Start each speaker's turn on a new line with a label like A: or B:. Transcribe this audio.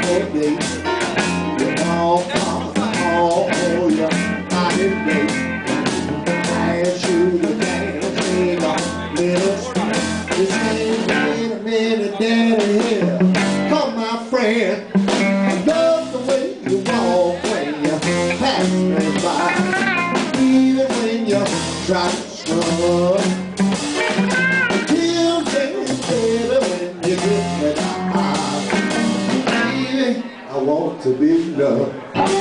A: day. You walk off, oh, you're not in day. I ask you to dance me a little street. This ain't a minute down here. Come, my friend, I love the way you walk when you pass me by. Even when you try to struggle. I want to be loved.